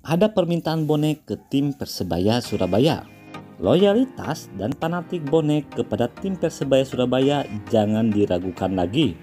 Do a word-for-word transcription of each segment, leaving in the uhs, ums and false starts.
Ada permintaan bonek ke tim Persebaya Surabaya. Loyalitas dan fanatik bonek kepada tim Persebaya Surabaya jangan diragukan lagi.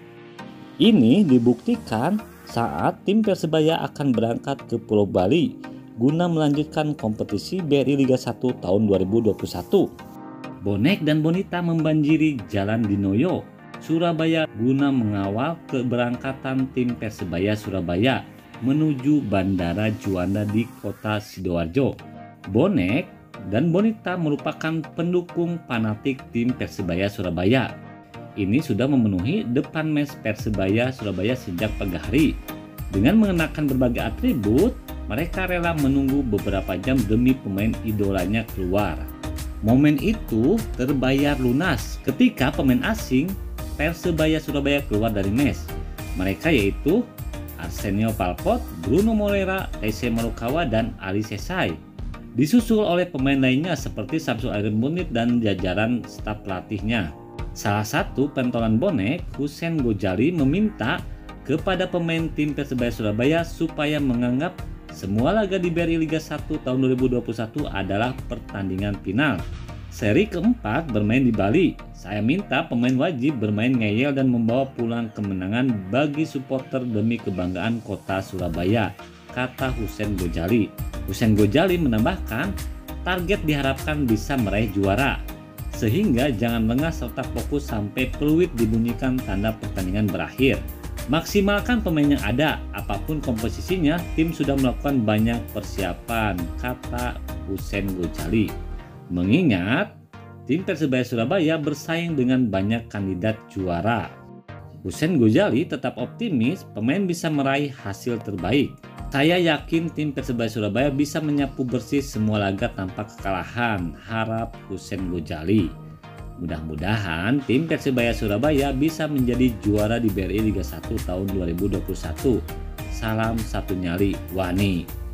Ini dibuktikan saat tim Persebaya akan berangkat ke Pulau Bali guna melanjutkan kompetisi B R I Liga satu tahun dua ribu dua puluh satu. Bonek dan bonita membanjiri Jalan Dinoyo, Surabaya guna mengawal keberangkatan tim Persebaya Surabaya menuju Bandara Juanda di kota Sidoarjo. Bonek dan bonita merupakan pendukung fanatik tim Persebaya Surabaya. Ini sudah memenuhi depan mes Persebaya Surabaya sejak pagi hari. Dengan mengenakan berbagai atribut, mereka rela menunggu beberapa jam demi pemain idolanya keluar. Momen itu terbayar lunas ketika pemain asing Persebaya Surabaya keluar dari mes. Mereka yaitu Arsenio Palpot, Bruno Moreira, Taisei Marukawa, dan Ali Sesai. Disusul oleh pemain lainnya seperti Samsul Airemunit dan jajaran staf pelatihnya. Salah satu pentolan bonek, Hussein Gojali, meminta kepada pemain tim Persebaya Surabaya supaya menganggap semua laga di B R I Liga satu tahun dua ribu dua puluh satu adalah pertandingan final. Seri keempat bermain di Bali. Saya minta pemain wajib bermain ngeyel dan membawa pulang kemenangan bagi supporter demi kebanggaan kota Surabaya, kata Hussein Gojali. Hussein Gojali menambahkan, target diharapkan bisa meraih juara, sehingga jangan lengah serta fokus sampai peluit dibunyikan tanda pertandingan berakhir. Maksimalkan pemain yang ada, apapun komposisinya, tim sudah melakukan banyak persiapan, kata Hussein Gojali. Mengingat tim Persebaya Surabaya bersaing dengan banyak kandidat juara. Hussein Gojali tetap optimis pemain bisa meraih hasil terbaik. Saya yakin tim Persebaya Surabaya bisa menyapu bersih semua laga tanpa kekalahan, harap Hussein Gojali. Mudah-mudahan tim Persebaya Surabaya bisa menjadi juara di B R I Liga satu tahun dua ribu dua puluh satu. Salam satu nyali Wani.